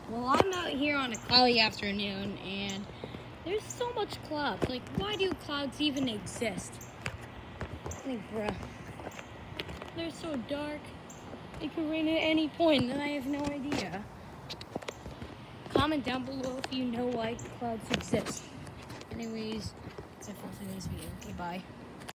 Well, I'm out here on a cloudy afternoon, and there's so much clouds. Like, why do clouds even exist? Like, bruh. They're so dark. It could rain at any point, and I have no idea. Comment down below if you know why clouds exist. Anyways, that's it for today's video. Okay, bye.